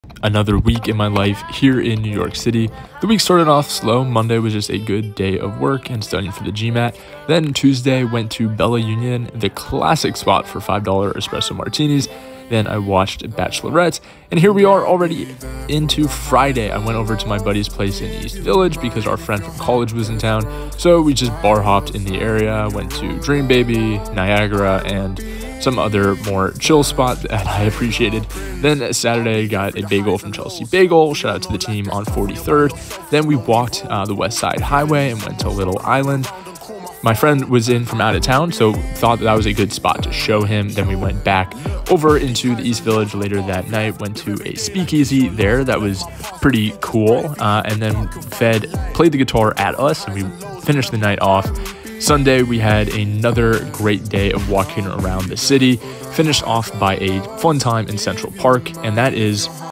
Another week in my life here in New York City. The week started off slow. Monday was just a good day of work and studying for the GMAT. Then Tuesday went to Bella Union, the classic spot for $5 espresso martinis. Then I watched Bachelorette, and here we are already into Friday. I went over to my buddy's place in East Village because our friend from college was in town, so we just bar hopped in the area, went to Dream Baby, Niagara, and some other more chill spot that I appreciated. Then Saturday, got a bagel from Chelsea Bagel. Shout out to the team on 43rd. Then we walked the West Side Highway and went to Little Island. My friend was in from out of town, so thought that was a good spot to show him. Then we went back over into the East Village later that night, went to a speakeasy there that was pretty cool, and then played the guitar at us, and we finished the night off. Sunday, we had another great day of walking around the city, finished off by a fun time in Central Park, and that is